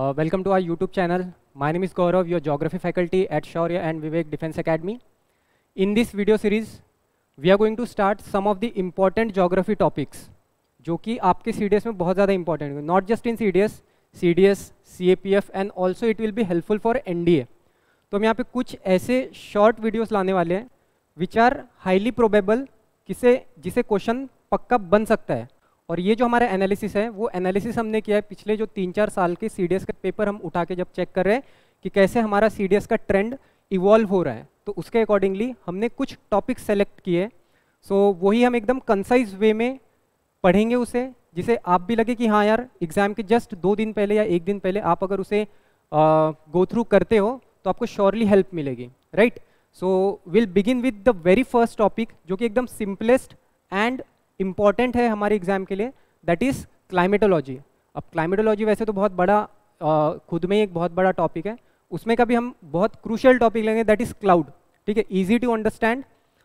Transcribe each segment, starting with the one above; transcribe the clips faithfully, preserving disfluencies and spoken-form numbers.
Uh, welcome to our YouTube channel. My name is Gaurav, your geography faculty at Shaurya and Vivek Defense Academy. In this video series, we are going to start some of the important geography topics, जो कि आपके C D S में बहुत ज़्यादा important है. Not just in C D S, C D S, C A P F, and also it will be helpful for N D A. तो हम यहाँ पे कुछ ऐसे short videos लाने वाले हैं, which are highly probable, किसे जिसे क्वेश्चन पक्का बन सकता है. और ये जो हमारा एनालिसिस है वो एनालिसिस हमने किया है पिछले जो तीन चार साल के सीडीएस का पेपर हम उठा के जब चेक कर रहे हैं कि कैसे हमारा सीडीएस का ट्रेंड इवॉल्व हो रहा है, तो उसके अकॉर्डिंगली हमने कुछ टॉपिक सेलेक्ट किए. सो so, वही हम एकदम कंसाइज वे में पढ़ेंगे उसे, जिसे आप भी लगे कि हाँ यार एग्जाम के जस्ट दो दिन पहले या एक दिन पहले आप अगर उसे गो थ्रू करते हो तो आपको श्योरली हेल्प मिलेगी, right. So will begin with the very first topic जो कि एकदम सिंपलेस्ट एंड इम्पॉर्टेंट है हमारे एग्जाम के लिए, दैट इज़ क्लाइमेटोलॉजी. अब क्लाइमेटोलॉजी वैसे तो बहुत बड़ा आ, खुद में ही एक बहुत बड़ा टॉपिक है, उसमें का भी हम बहुत क्रूशियल टॉपिक लेंगे, दैट इज़ क्लाउड. ठीक है, इजी टू अंडरस्टैंड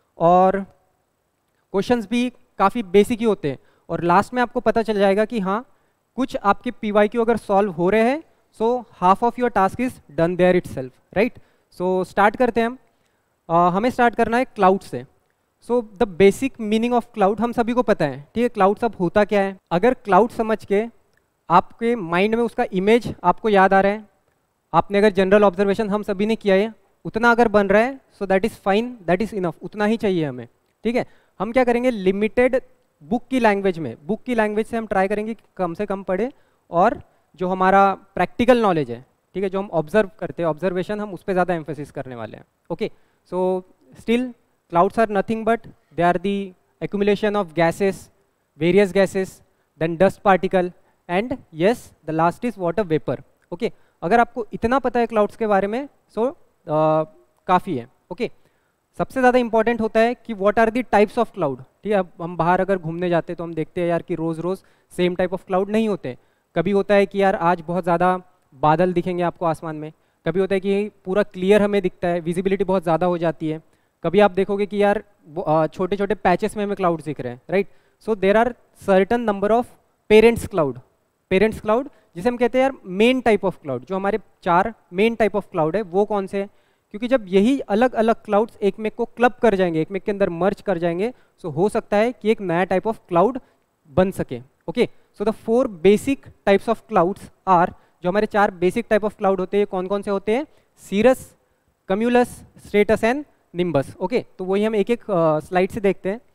और क्वेश्चंस भी काफ़ी बेसिक ही होते हैं. और लास्ट में आपको पता चल जाएगा कि हाँ कुछ आपके पी वाई क्यू अगर सॉल्व हो रहे हैं so half of your task is done there itself, right. So start करते हैं हम. आ, हमें स्टार्ट करना है क्लाउड से. So the basic meaning of cloud हम सभी को पता है, ठीक है. क्लाउड सब होता क्या है, अगर क्लाउड समझ के आपके माइंड में उसका इमेज आपको याद आ रहा है, आपने अगर जनरल ऑब्जर्वेशन हम सभी ने किया है उतना अगर बन रहा है so that is fine, that is enough, उतना ही चाहिए हमें, ठीक है. हम क्या करेंगे, लिमिटेड बुक की लैंग्वेज में, बुक की लैंग्वेज से हम ट्राई करेंगे कि कम से कम पढ़े, और जो हमारा प्रैक्टिकल नॉलेज है, ठीक है, जो हम ऑब्जर्व करते हैं ऑब्जर्वेशन, हम उस पर ज़्यादा एम्फेसिस करने वाले हैं. Okay, so still clouds are nothing but they are the accumulation of gases, various gases, then dust particle, and yes, the last is water vapor. Okay, अगर आपको इतना पता है clouds के बारे में so uh, काफ़ी है. okay, सबसे ज़्यादा इंपॉर्टेंट होता है कि what are the types of cloud. ठीक है, अब हम बाहर अगर घूमने जाते हैं तो हम देखते हैं यार कि रोज़ रोज़ सेम टाइप ऑफ क्लाउड नहीं होते. कभी होता है कि यार आज बहुत ज़्यादा बादल दिखेंगे आपको आसमान में, कभी होता है कि पूरा क्लियर हमें दिखता है, विजिबिलिटी बहुत ज़्यादा हो जाती है, कभी आप देखोगे कि यार छोटे छोटे पैचेस में हमें क्लाउड्स दिख रहे हैं, right. So there are certain number of parents cloud. Parents cloud जिसे हम कहते हैं यार मेन टाइप ऑफ क्लाउड, जो हमारे चार मेन टाइप ऑफ क्लाउड है वो कौन से हैं, क्योंकि जब यही अलग अलग क्लाउड्स एक में को क्लब कर जाएंगे, एक में के अंदर मर्ज कर जाएंगे, सो हो सकता है कि एक नया टाइप ऑफ क्लाउड बन सके. Okay, so the four basic types of clouds are, जो हमारे चार बेसिक टाइप ऑफ क्लाउड होते हैं कौन कौन से होते हैं, cirrus, cumulus, stratus and nimbus. Okay, तो वही हम एक एक स्लाइड uh, से देखते हैं.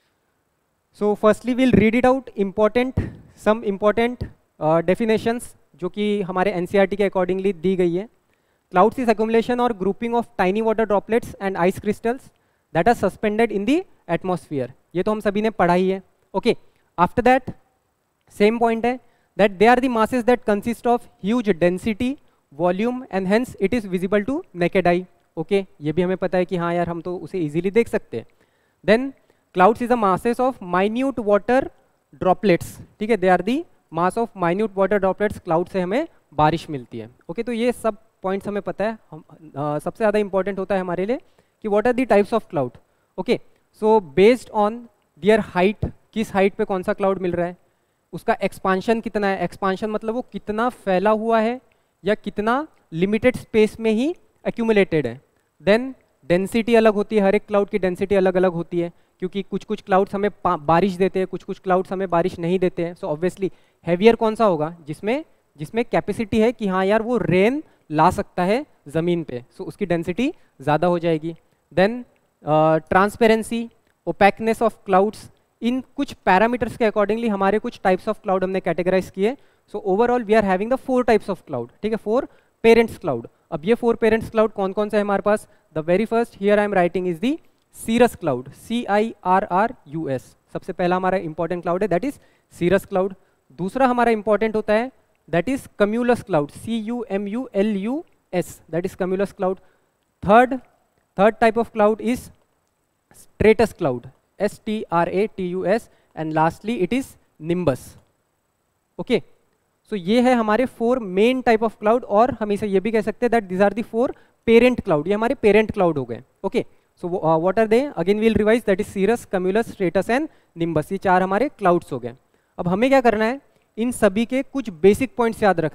So firstly will read it out important some important definitions जो कि हमारे एनसीईआरटी के अकॉर्डिंगली दी गई है. क्लाउड्स इज अक्यूमुलेशन और grouping of tiny water droplets and ice crystals that are suspended in the atmosphere. ये तो हम सभी ने पढ़ा ही है. Okay, after that same point है that they are the masses that consist of huge density, volume and hence it is visible to naked eye. Okay, ये भी हमें पता है कि हाँ यार हम तो उसे इजीली देख सकते हैं. Then clouds is the masses of minute water droplets. ठीक है, they are the mass of minute water droplets. Cloud से हमें बारिश मिलती है. ओके, तो ये सब पॉइंट्स हमें पता है. हम आ, सबसे ज़्यादा इंपॉर्टेंट होता है हमारे लिए कि what are the types of cloud. Okay, so based on their height, किस हाइट पे कौन सा क्लाउड मिल रहा है, उसका एक्सपांशन कितना है. एक्सपांशन मतलब वो कितना फैला हुआ है या कितना लिमिटेड स्पेस में ही एक्यूमुलेटेड है. देन डेंसिटी अलग होती है, हर एक क्लाउड की डेंसिटी अलग अलग होती है, क्योंकि कुछ कुछ क्लाउड्स हमें बारिश देते हैं, कुछ कुछ क्लाउड्स हमें बारिश नहीं देते हैं. सो ऑब्वियसली हैवियर कौन सा होगा, जिसमें जिसमें कैपेसिटी है कि हाँ यार वो रेन ला सकता है ज़मीन पे, सो so उसकी डेंसिटी ज़्यादा हो जाएगी. Then transparency, opaqueness of clouds, इन कुछ पैरामीटर्स के अकॉर्डिंगली हमारे कुछ टाइप्स ऑफ क्लाउड हमने कैटेगराइज किए. So overall we are having the four types of cloud. ठीक है, फोर पेरेंट्स क्लाउड. अब ये फोर पेरेंट्स क्लाउड कौन कौन से है हमारे पास. The very first here I am writing is the cirrus cloud, C I R R U S. सबसे पहला हमारा इंपॉर्टेंट क्लाउड है दैट इज सीरस क्लाउड. दूसरा हमारा इंपॉर्टेंट होता है that is cumulus cloud, C U M U L U S, that is cumulus cloud. Third third type of cloud is stratus cloud, S T R A T U S, and lastly it is nimbus. Okay, so so, ये है हमारे four main type of cloud, और हम इसे ये भी कह सकते हैं that this are the four parent cloud. ये हमारे पेरेंट क्लाउड हो गए. Okay, so what are they, again we'll revise, that is cirrus, cumulus, stratus and nimbus. ये चार हमारे क्लाउड्स हो गए. अब हमें क्या करना है, इन सभी के कुछ बेसिक पॉइंट्स याद रखने हैं.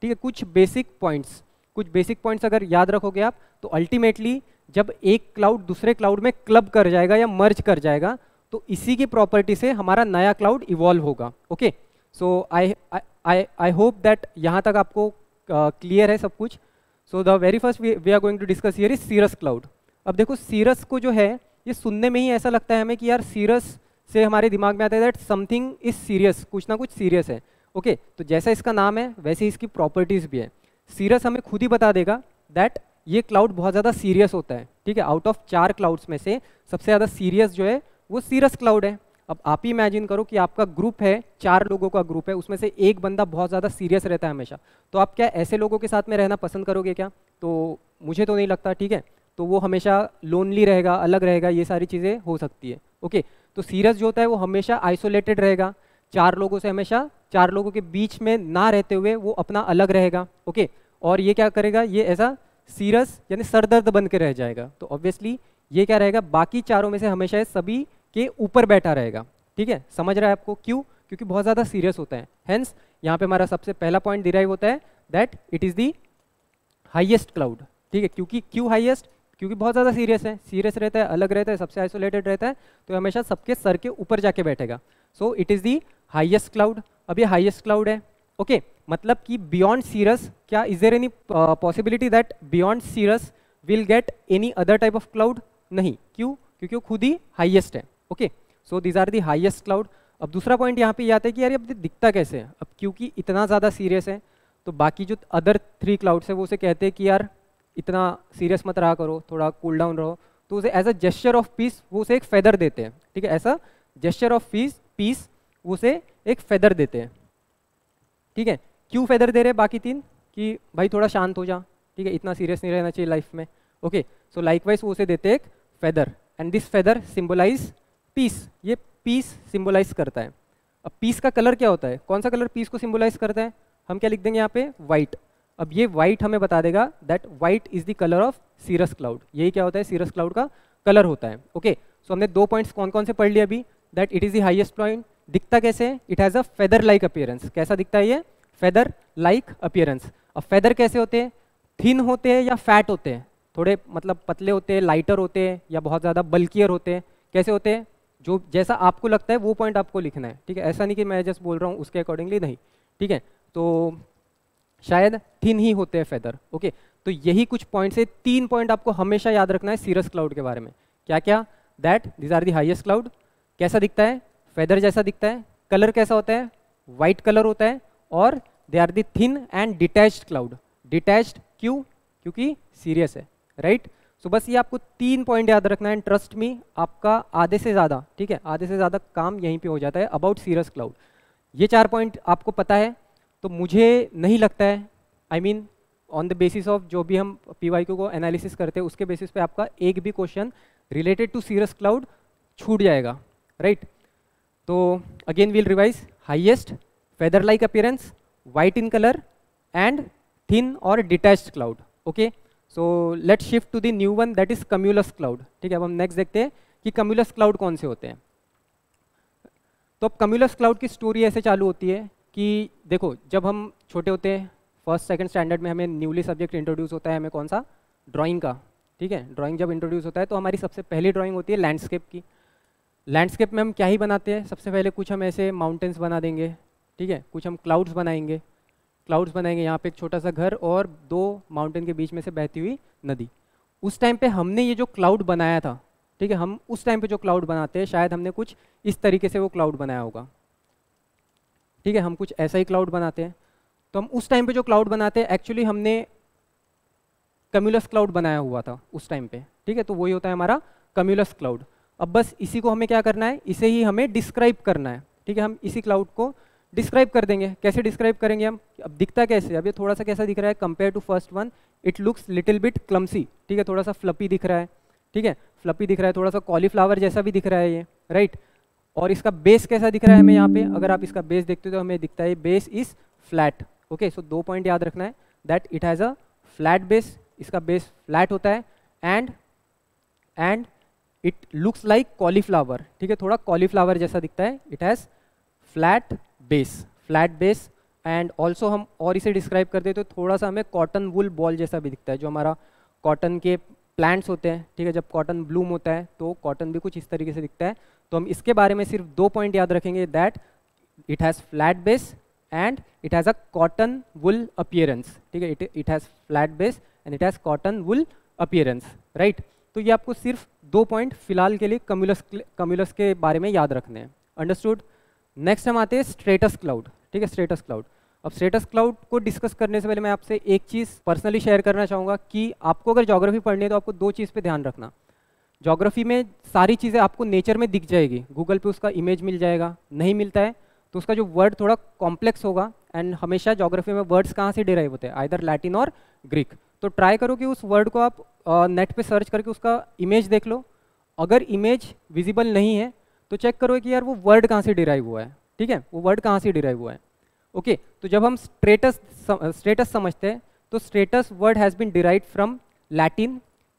ठीक है, कुछ बेसिक पॉइंट्स, कुछ बेसिक पॉइंट्स अगर याद रखोगे आप तो अल्टीमेटली जब एक क्लाउड दूसरे क्लाउड में क्लब कर जाएगा या मर्ज कर जाएगा तो इसी की प्रॉपर्टी से हमारा नया क्लाउड इवॉल्व होगा। Okay, so I I I hope that यहाँ तक आपको क्लियर uh, है सब कुछ। So the very first we are going to discuss here is cirrus cloud. अब देखो सीरस को जो है ये सुनने में ही ऐसा लगता है हमें कि यार सीरस से हमारे दिमाग में आता है दैट समथिंग इज सीरियस, कुछ ना कुछ सीरियस है। ओके okay, तो जैसा इसका नाम है वैसे ही इसकी प्रॉपर्टीज भी है। सीरस हमें खुद ही बता देगा दैट ये क्लाउड बहुत ज़्यादा सीरियस होता है। ठीक है, आउट ऑफ चार क्लाउड्स में से सबसे ज़्यादा सीरियस जो है वो सीरस क्लाउड है। अब आप ही इमेजिन करो कि आपका ग्रुप है, चार लोगों का ग्रुप है, उसमें से एक बंदा बहुत ज़्यादा सीरियस रहता है हमेशा, तो आप क्या ऐसे लोगों के साथ में रहना पसंद करोगे क्या? तो मुझे तो नहीं लगता। ठीक है, तो वो हमेशा लोनली रहेगा, अलग रहेगा, ये सारी चीज़ें हो सकती है। ओके, तो सीरियस जो होता है वो हमेशा आइसोलेटेड रहेगा, चार लोगों से हमेशा चार लोगों के बीच में ना रहते हुए वो अपना अलग रहेगा। ओके, और ये क्या करेगा, ये ऐसा सीरियस यानी सरदर्द बन के रह जाएगा। तो ऑब्वियसली ये क्या रहेगा, बाकी चारों में से हमेशा सभी के ऊपर बैठा रहेगा। ठीक है, समझ रहा है आपको क्यों? क्योंकि बहुत ज़्यादा सीरियस होता है। हेंस यहाँ पे हमारा सबसे पहला पॉइंट डिराइव होता है that it is the highest cloud. ठीक है, क्योंकि क्यों हाईएस्ट? क्योंकि बहुत ज़्यादा सीरियस है, सीरियस रहता है, अलग रहता है, सबसे आइसोलेटेड रहता है, तो हमेशा सबके सर के ऊपर जाके बैठेगा। So it is the highest cloud. अब ये हाईएस्ट क्लाउड है। ओके okay, मतलब कि बियॉन्ड सीरस, क्या is there any possibility that beyond cirrus will get any other type of cloud? नहीं। क्यों? क्योंकि वो खुद ही हाईएस्ट है। Okay, so these are the highest cloud. अब दूसरा पॉइंट यहाँ पे ये आता है कि यार अब दिखता कैसे है? अब क्योंकि इतना ज़्यादा सीरियस है तो बाकी जो अदर थ्री क्लाउड्स है वो उसे कहते हैं कि यार इतना सीरियस मत रहा करो, थोड़ा कूल डाउन रहो, तो उसे as a gesture of peace वो उसे एक फेदर देते हैं। ठीक है, ऐसा जेस्चर ऑफ पीस पीस वो उसे एक फेदर देते हैं। ठीक है, क्यों फेदर दे रहे बाकी तीन? कि भाई थोड़ा शांत हो जा, ठीक है, इतना सीरियस नहीं रहना चाहिए लाइफ में। ओके, सो लाइकवाइज वो उसे देते हैं एक feather, and this feather symbolize peace. ये पीस सिंबलाइज करता है। अब पीस का कलर क्या होता है? कौन सा कलर पीस को सिंबलाइज करता है? हम क्या लिख देंगे यहाँ पे? वाइट। अब ये वाइट हमें बता देगा that white is the colour of cirrus cloud. यही क्या होता है? सीरस क्लाउड का कलर होता है। ओके, सो हमने दो पॉइंट्स कौन कौन से पढ़ लिए अभी? That it is the highest point. दिखता कैसे है? It has a feather like appearance. कैसा दिखता है ये? Feather like appearance. अब फेदर कैसे होते हैं? थिन होते हैं या फैट होते हैं? थोड़े मतलब पतले होते हैं, लाइटर होते हैं, या बहुत ज़्यादा बल्कियर होते हैं? कैसे होते हैं? जो जैसा आपको लगता है वो पॉइंट आपको लिखना है। ठीक है, ऐसा नहीं कि मैं जस्ट बोल रहा हूँ उसके अकॉर्डिंगली, नहीं। ठीक है, तो शायद थिन ही होते हैं फेदर। ओके, तो यही कुछ पॉइंट्स है। तीन पॉइंट आपको हमेशा याद रखना है सीरस क्लाउड के बारे में। क्या क्या? That this are the highest cloud. कैसा दिखता है? फेदर जैसा दिखता है। कलर कैसा होता है? वाइट कलर होता है। और they are the thin and detached cloud. Detached क्यों? क्योंकि सीरियस है, राइट। सो बस ये आपको तीन पॉइंट याद रखना है। ट्रस्ट मी, आपका आधे से ज़्यादा, ठीक है, आधे से ज़्यादा काम यहीं पे हो जाता है अबाउट सीरस क्लाउड। ये चार पॉइंट आपको पता है तो मुझे नहीं लगता है, I mean on the basis of जो भी हम पीवाईक्यू को एनालिसिस करते हैं उसके बेसिस पे आपका एक भी question related to cirrus cloud छूट जाएगा, राइट। तो again we'll revise. Highest, feather like appearance, white in colour, and thin और detached cloud. Okay, so let's shift to the new one that is cumulus cloud. ठीक है, अब हम next देखते हैं कि कम्यूलस क्लाउड कौन से होते हैं। तो अब कम्यूलस क्लाउड की स्टोरी ऐसे चालू होती है कि देखो, जब हम छोटे होते हैं, फर्स्ट सेकंड स्टैंडर्ड में हमें न्यूली सब्जेक्ट इंट्रोड्यूस होता है, हमें कौन सा? ड्राइंग का। ठीक है, ड्राइंग जब इंट्रोड्यूस होता है तो हमारी सबसे पहली ड्राइंग होती है लैंडस्केप की। लैंडस्केप में हम क्या ही बनाते हैं? सबसे पहले कुछ हम ऐसे माउंटेन्स बना देंगे, ठीक है, कुछ हम क्लाउड्स बनाएंगे, क्लाउड्स बनाएंगे, यहाँ पे एक छोटा सा घर और दो माउंटेन के बीच में से बहती हुई नदी। उस टाइम पे हमने ये जो क्लाउड बनाया था, ठीक है, हम उस टाइम पे जो क्लाउड बनाते हैं शायद हमने कुछ इस तरीके से वो क्लाउड बनाया होगा। ठीक है, हम कुछ ऐसा ही क्लाउड बनाते हैं। तो हम उस टाइम पे जो क्लाउड बनाते हैं एक्चुअली हमने कम्यूलस क्लाउड बनाया हुआ था उस टाइम पे। ठीक है, तो वही होता है हमारा कम्यूलस क्लाउड। अब बस इसी को हमें क्या करना है? इसे ही हमें डिस्क्राइब करना है। ठीक है, हम इसी क्लाउड को डिस्क्राइब कर देंगे। कैसे डिस्क्राइब करेंगे हम? अब दिखता कैसे? अब ये थोड़ा सा कैसा दिख रहा है compare to first one? It looks little bit clumsy. ठीक है, थोड़ा सा फ्लपी दिख रहा है। ठीक है, फ्लपी दिख रहा है, थोड़ा सा कॉलीफ्लावर जैसा भी दिख रहा है ये, राइट। और इसका बेस कैसा दिख रहा है हमें यहाँ पे? अगर आप इसका बेस देखते हो तो हमें दिखता है base is flat. Okay, so दो पॉइंट याद रखना है that it has a flat base, इसका बेस फ्लैट होता है, and and it looks like cauliflower. ठीक है, थोड़ा कॉलीफ्लावर जैसा दिखता है। It has flat base, flat base and also हम और इसे डिस्क्राइब करते हैं तो थोड़ा सा हमें कॉटन वुल बॉल जैसा भी दिखता है, जो हमारा कॉटन के प्लांट्स होते हैं, ठीक है, जब कॉटन ब्लूम होता है तो कॉटन भी कुछ इस तरीके से दिखता है। तो हम इसके बारे में सिर्फ दो पॉइंट याद रखेंगे, that it has flat base and it has a cotton wool appearance, ठीक है, it it has flat base and it has cotton wool appearance, right. तो ये आपको सिर्फ दो पॉइंट फिलहाल के लिए कम्युलस कम्युलस के बारे में याद रखने हैं, अंडरस्टूड। नेक्स्ट हम आते हैं स्ट्रेटस क्लाउड, ठीक है, स्ट्रेटस क्लाउड। अब स्ट्रेटस क्लाउड को डिस्कस करने से पहले मैं आपसे एक चीज़ पर्सनली शेयर करना चाहूँगा कि आपको अगर ज्योग्राफी पढ़नी है तो आपको दो चीज़ पे ध्यान रखना। ज्योग्राफी में सारी चीज़ें आपको नेचर में दिख जाएगी, गूगल पे उसका इमेज मिल जाएगा, नहीं मिलता है तो उसका जो वर्ड थोड़ा कॉम्प्लेक्स होगा, एंड हमेशा ज्योग्राफी में वर्ड्स कहाँ से डिराइव होते हैं, आइदर लैटिन और ग्रीक। तो ट्राई करो कि उस वर्ड को आप नेट पे सर्च करके उसका इमेज देख लो। अगर इमेज विजिबल नहीं है तो चेक करो कि यार वो वर्ड कहाँ से डिराइव हुआ है, ठीक है, वो वर्ड कहाँ से डिराइव हुआ है। ओके okay, तो जब हम स्ट्रेटस स्टेटस समझते हैं तो stratus word has been derived from Latin,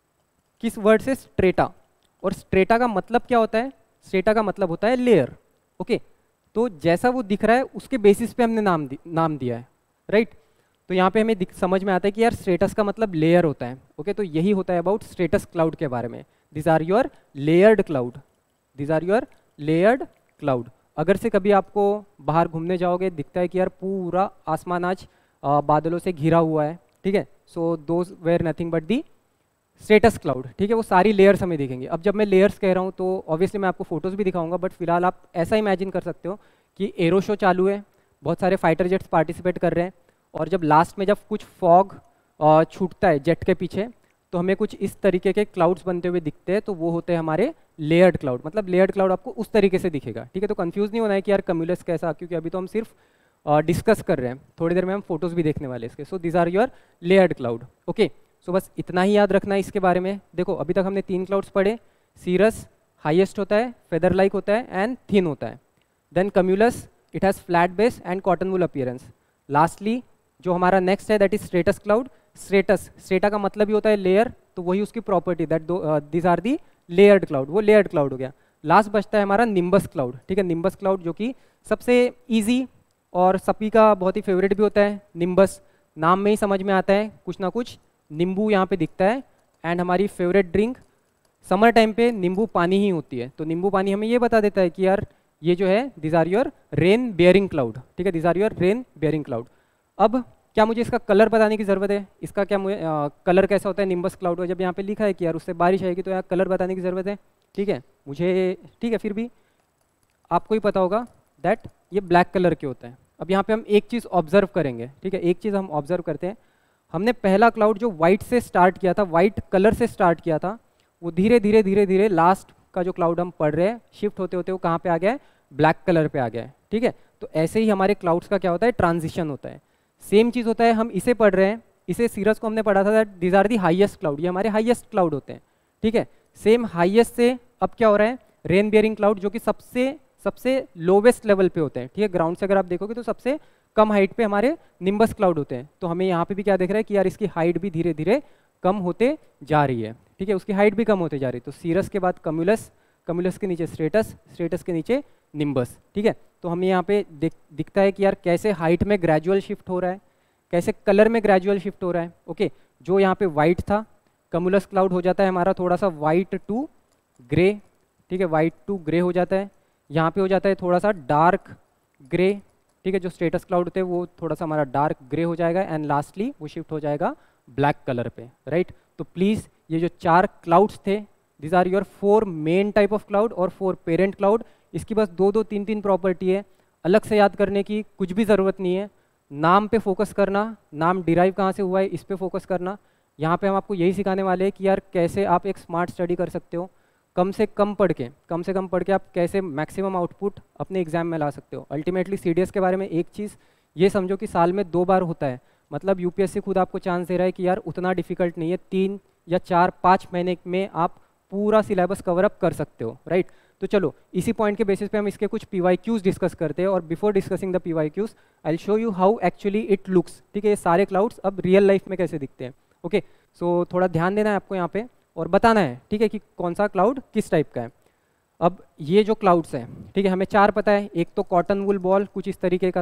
किस वर्ड से, स्ट्रेटा। और स्ट्रेटा का मतलब क्या होता है, स्ट्रेटा का मतलब होता है लेयर। ओके okay, तो जैसा वो दिख रहा है उसके बेसिस पे हमने नाम दि, नाम दिया है, राइट right? तो यहाँ पे हमें समझ में आता है कि यार स्ट्रेटस का मतलब लेयर होता है। ओके okay, तो यही होता है अबाउट स्ट्रेटस क्लाउड के बारे में। This are your layered cloud, this are your layered cloud. अगर से कभी आपको बाहर घूमने जाओगे दिखता है कि यार पूरा आसमान आज आ, बादलों से घिरा हुआ है, ठीक है, so those were nothing but the stratus cloud, ठीक है, वो सारी लेयर्स हमें दिखेंगी। अब जब मैं लेयर्स कह रहा हूँ तो ऑब्वियसली मैं आपको फोटोज़ भी दिखाऊंगा, बट फिलहाल आप ऐसा इमेजिन कर सकते हो कि एरो शो चालू है, बहुत सारे फाइटर जेट्स पार्टिसिपेट कर रहे हैं, और जब लास्ट में जब कुछ फॉग छूटता है जेट के पीछे तो हमें कुछ इस तरीके के क्लाउड्स बनते हुए दिखते हैं, तो वो होते हैं हमारे लेयर्ड क्लाउड। मतलब लेयर्ड क्लाउड आपको उस तरीके से दिखेगा, ठीक है। तो कंफ्यूज नहीं होना है कि यार कम्युलस कैसा, क्योंकि अभी तो हम सिर्फ डिस्कस uh, कर रहे हैं, थोड़ी देर में हम फोटोज़ भी देखने वाले इसके। So this are your layered cloud. Okay, so बस इतना ही याद रखना है इसके बारे में। देखो अभी तक हमने तीन क्लाउड्स पढ़े, सीरस हाईएस्ट होता है, फेदर लाइक होता है एंड थिन होता है। Then cumulus it has flat base and cotton wool appearance. Lastly जो हमारा नेक्स्ट है that is stratus cloud. Stratus, strata का मतलब ही होता है लेयर, तो वही उसकी property, that this are the layered cloud, वो लेयर्ड क्लाउड हो गया। लास्ट बचता है हमारा निम्बस क्लाउड, ठीक है, निम्बस क्लाउड जो कि सबसे इजी और सभी का बहुत ही फेवरेट भी होता है। निम्बस नाम में ही समझ में आता है, कुछ ना कुछ नींबू यहाँ पे दिखता है, एंड हमारी फेवरेट ड्रिंक समर टाइम पे नींबू पानी ही होती है। तो नींबू पानी हमें ये बता देता है कि यार ये जो है this are your rain bearing cloud, ठीक है, this are your rain bearing cloud. अब क्या मुझे इसका कलर बताने की ज़रूरत है, इसका क्या मुझे आ, कलर कैसा होता है निम्बस क्लाउड का, जब यहाँ पे लिखा है कि यार उससे बारिश आएगी तो यहाँ कलर बताने की ज़रूरत है, ठीक है, मुझे ठीक है, फिर भी आपको ही पता होगा दैट ये ब्लैक कलर के होते हैं। अब यहाँ पे हम एक चीज़ ऑब्जर्व करेंगे, ठीक है, एक चीज़ हम ऑब्जर्व करते हैं। हमने पहला क्लाउड जो वाइट से स्टार्ट किया था, वाइट कलर से स्टार्ट किया था, वो धीरे धीरे धीरे धीरे लास्ट का जो क्लाउड हम पढ़ रहे हैं शिफ्ट होते होते वो कहाँ पे आ गया है, ब्लैक कलर पे आ गया है, ठीक है। तो ऐसे ही हमारे क्लाउड्स का क्या होता है, ट्रांजिशन होता है। सेम चीज़ होता है, हम इसे पढ़ रहे हैं, इसे सीरस को हमने पढ़ा था that this are the highest cloud, ये हमारे हाईएस्ट क्लाउड होते हैं, ठीक है। सेम हाईएस्ट से अब क्या हो रहा है, रेन बियरिंग क्लाउड, जो कि सबसे सबसे लोवेस्ट लेवल पे होते हैं, ठीक है, ग्राउंड से अगर आप देखोगे तो सबसे कम हाइट पे हमारे निम्बस क्लाउड होते हैं। तो हमें यहाँ पे भी क्या देख रहा है कि यार इसकी हाइट भी धीरे धीरे कम होते जा रही है, ठीक है, उसकी हाइट भी कम होते जा रही है। तो सीरस के बाद कम्युलस, कम्युलस के नीचे स्ट्रेटस, स्ट्रेटस के नीचे निम्बस, ठीक है। तो हमें यहाँ पे दिख, दिखता है कि यार कैसे हाइट में ग्रेजुअल शिफ्ट हो रहा है, कैसे कलर में ग्रेजुअल शिफ्ट हो रहा है। ओके, जो यहाँ पे वाइट था कम्युलस क्लाउड हो जाता है हमारा थोड़ा सा वाइट टू ग्रे, ठीक है, वाइट टू ग्रे हो जाता है। यहाँ पे हो जाता है थोड़ा सा डार्क ग्रे, ठीक है, जो स्टेटस क्लाउड होते हैं वो थोड़ा सा हमारा डार्क ग्रे हो जाएगा, एंड लास्टली वो शिफ्ट हो जाएगा ब्लैक कलर पे, राइट। तो प्लीज़ ये जो चार क्लाउड्स थे, this are your four main type of cloud और फोर पेरेंट क्लाउड। इसकी बस दो दो तीन तीन प्रॉपर्टी है, अलग से याद करने की कुछ भी ज़रूरत नहीं है। नाम पे फोकस करना, नाम डिराइव कहाँ से हुआ है इस पे फोकस करना। यहाँ पे हम आपको यही सिखाने वाले हैं कि यार कैसे आप एक स्मार्ट स्टडी कर सकते हो, कम से कम पढ़ के कम से कम पढ़ के आप कैसे मैक्सिमम आउटपुट अपने एग्जाम में ला सकते हो। अल्टीमेटली सीडीएस के बारे में एक चीज़ ये समझो कि साल में दो बार होता है, मतलब यूपीएससी खुद आपको चांस दे रहा है कि यार उतना डिफिकल्ट नहीं है, तीन या चार पाँच महीने में आप पूरा सिलेबस कवर अप कर सकते हो, राइट। तो चलो इसी पॉइंट के बेसिस पे हम इसके कुछ पीवाईक्यूज डिस्कस करते हैं, और before discussing the PYQs I will show you how actually it looks, ठीक है, ये सारे क्लाउड्स अब रियल लाइफ में कैसे दिखते हैं। ओके, सो थोड़ा ध्यान देना है आपको यहाँ पे और बताना है, ठीक है, कि कौन सा क्लाउड किस टाइप का है। अब ये जो क्लाउड्स हैं, ठीक है, हमें चार पता है, एक तो कॉटन वुल बॉल कुछ इस तरीके का था,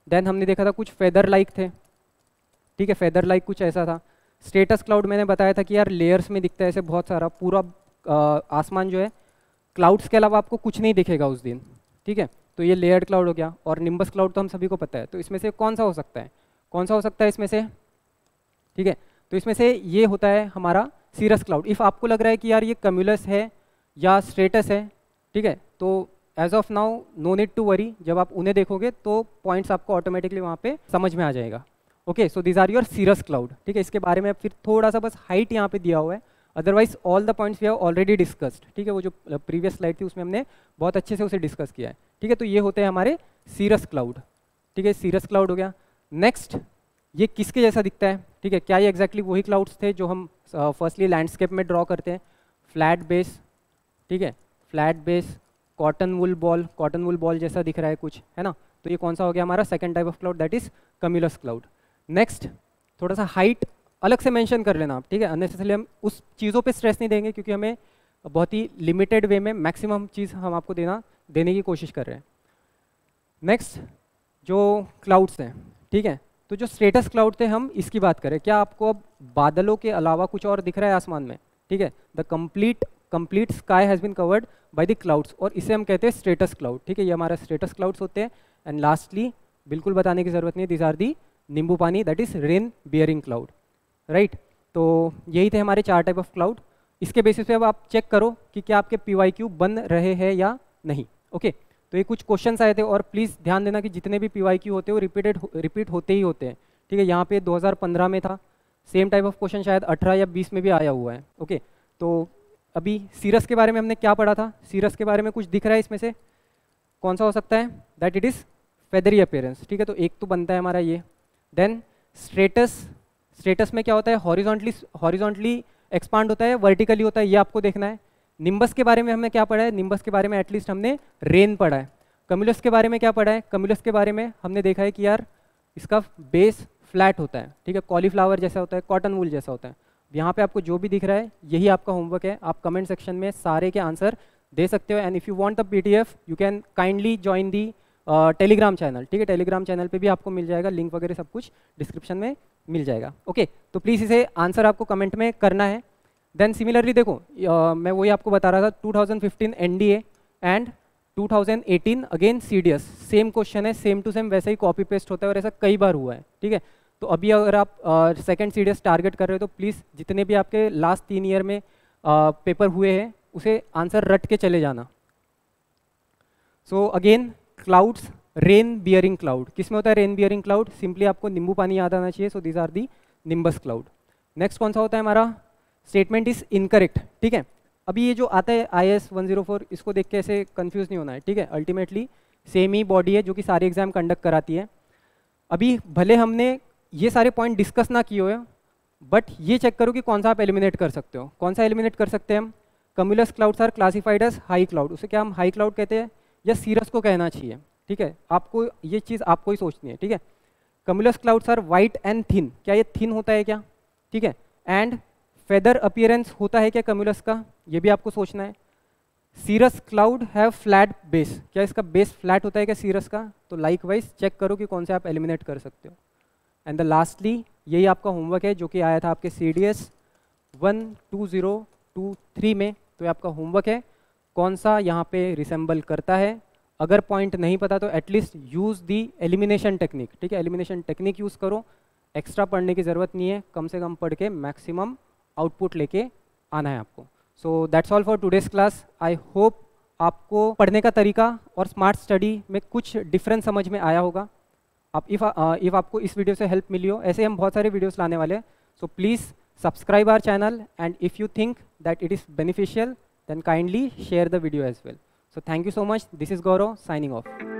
देन हमने देखा था कुछ फेदर लाइक थे, ठीक है, फेदर लाइक कुछ ऐसा था। स्टेटस क्लाउड मैंने बताया था कि यार लेयर्स में दिखता है ऐसे बहुत सारा, पूरा आ, आसमान जो है क्लाउड्स के अलावा आपको कुछ नहीं दिखेगा उस दिन, ठीक है, तो ये लेयर्ड क्लाउड हो गया। और निम्बस क्लाउड तो हम सभी को पता है, तो इसमें से कौन सा हो सकता है, कौन सा हो सकता है इसमें से, ठीक है, तो इसमें से ये होता है हमारा सीरस क्लाउड। इफ़ आपको लग रहा है कि यार ये कम्युलस है या स्ट्रेटस है, ठीक है, तो as of now no need to worry, जब आप उन्हें देखोगे तो पॉइंट्स आपको ऑटोमेटिकली वहाँ पे समझ में आ जाएगा। Okay, so this are your cirrus cloud, ठीक है, इसके बारे में फिर थोड़ा सा बस हाइट यहाँ पे दिया हुआ है, otherwise all the points we have already discussed, ठीक है, वो जो प्रीवियस स्लाइड थी उसमें हमने बहुत अच्छे से उसे डिस्कस किया है, ठीक है, तो ये होते हैं हमारे सीरस क्लाउड, ठीक है, सीरस क्लाउड हो गया। नेक्स्ट, ये किसके जैसा दिखता है, ठीक है, क्या ये एग्जैक्टली exactly वही क्लाउड्स थे जो हम फर्स्टली uh, लैंडस्केप में ड्रॉ करते हैं, फ्लैट बेस, ठीक है, flat base, cotton wool ball, cotton wool ball जैसा दिख रहा है कुछ, है ना, तो ये कौन सा हो गया हमारा second type of cloud, that is cumulus cloud. Next, थोड़ा सा हाइट अलग से मेंशन कर लेना आप, ठीक है, अननेसेसरली हम उस चीज़ों पे स्ट्रेस नहीं देंगे क्योंकि हमें बहुत ही लिमिटेड वे में मैक्सिमम चीज़ हम आपको देना देने की कोशिश कर रहे हैं। नेक्स्ट, जो क्लाउड्स हैं, ठीक है, तो जो स्ट्रेटस क्लाउड थे हम इसकी बात करें, क्या आपको अब बादलों के अलावा कुछ और दिख रहा है आसमान में, ठीक है, the complete complete sky has been covered by the clouds, और इसे हम कहते हैं स्ट्रेटस क्लाउड, ठीक है, ये हमारा स्ट्रेटस क्लाउड्स होते हैं। एंड लास्टली, बिल्कुल बताने की जरूरत नहीं, this are the nimbu pani, that is rain bearing cloud, right. तो यही थे हमारे चार टाइप ऑफ क्लाउड। इसके बेसिस पे अब आप चेक करो कि क्या आपके पी वाई क्यू बन रहे हैं या नहीं। ओके okay, तो ये कुछ क्वेश्चंस आए थे, और प्लीज़ ध्यान देना कि जितने भी पी वाई क्यू होते हैं वो रिपीटेड रिपीट होते ही होते हैं, ठीक है। यहाँ पे दो हज़ार पंद्रह में था, सेम टाइप ऑफ क्वेश्चन शायद अठारह या बीस में भी आया हुआ है। ओके okay, तो अभी सीरस के बारे में हमने क्या पढ़ा था, सीरस के बारे में कुछ दिख रहा है इसमें से, कौन सा हो सकता है, that it is feathery appearance, ठीक है, तो एक तो बनता है हमारा ये। देन स्ट्रेटस, स्ट्रेटस में क्या होता है, हॉरिजॉन्टली हॉरिजॉन्टली एक्सपांड होता है, वर्टिकली होता है, ये आपको देखना है। निम्बस के बारे में हमने क्या पढ़ा है, निम्बस के बारे में एटलीस्ट हमने रेन पढ़ा है। कम्युलस के बारे में क्या पढ़ा है, कम्युलस के बारे में हमने देखा है कि यार इसका बेस फ्लैट होता है, ठीक है, कॉलीफ्लावर जैसा होता है, कॉटन वूल जैसा होता है। यहाँ पे आपको जो भी दिख रहा है यही आपका होमवर्क है, आप कमेंट सेक्शन में सारे के आंसर दे सकते हो। And if you want the PDF you can kindly join the Telegram channel, ठीक है, टेलीग्राम चैनल पे भी आपको मिल जाएगा, लिंक वगैरह सब कुछ डिस्क्रिप्शन में मिल जाएगा। ओके okay, तो प्लीज़ इसे आंसर आपको कमेंट में करना है। देन सिमिलरली देखो, uh, मैं वही आपको बता रहा था, two thousand fifteen NDA and two thousand eighteen again CDS, same question है, सेम टू सेम वैसे ही कॉपी पेस्ट होता है, और ऐसा कई बार हुआ है, ठीक है। तो अभी अगर आप सेकंड uh, सीडीएस टारगेट कर रहे हो तो प्लीज़ जितने भी आपके लास्ट तीन ईयर में uh, पेपर हुए हैं उसे आंसर रट के चले जाना। So again clouds, rain bearing cloud, किसमें होता है रेन बियरिंग क्लाउड, सिंपली आपको नींबू पानी याद आना चाहिए। So these are the nimbus cloud. Next कौन सा होता है हमारा, स्टेटमेंट इज इनकरेक्ट, ठीक है। अभी ये जो आता है I S one zero four, इसको देख के ऐसे कंफ्यूज नहीं होना है, ठीक है, अल्टीमेटली सेम ही बॉडी है जो कि सारे एग्जाम कंडक्ट कराती है। अभी भले हमने ये सारे पॉइंट डिस्कस ना किए हो, बट ये चेक करो कि कौन सा आप एलिमिनेट कर सकते हो। कौन सा एलिमिनेट कर सकते हैं हम, cumulus clouds are classified as high cloud, उसे क्या हम हाई क्लाउड कहते हैं या सीरस को कहना चाहिए, ठीक है, आपको ये चीज़ आपको ही सोचनी है, ठीक है। Cumulus clouds are white and thin, क्या ये थिन होता है क्या, ठीक है। एंड फेदर अपीयरेंस होता है क्या कम्युलस का, ये भी आपको सोचना है। Cirrus cloud have flat base, क्या इसका बेस फ्लैट होता है क्या सीरस का, तो लाइक वाइज चेक करो कि कौन से आप एलिमिनेट कर सकते हो। एंड द लास्टली, यही आपका होमवर्क है जो कि आया था आपके C D S one two zero two three में, तो ये आपका होमवर्क है, कौन सा यहाँ पे रिसेंबल करता है। अगर पॉइंट नहीं पता तो at least use the elimination technique, ठीक है, एलिमिनेशन टेक्निक यूज़ करो, एक्स्ट्रा पढ़ने की ज़रूरत नहीं है, कम से कम पढ़ के मैक्सिमम आउटपुट लेके आना है आपको। So that's all for today's class. I hope आपको पढ़ने का तरीका और स्मार्ट स्टडी में कुछ डिफरेंस समझ में आया होगा। आप इफ़ इफ़ आपको इस वीडियो से हेल्प मिली हो, ऐसे हम बहुत सारे वीडियोस लाने वाले हैं, so please subscribe our channel, and if you think that it is beneficial then kindly share the video as well. So thank you so much. This is Gaurav signing off.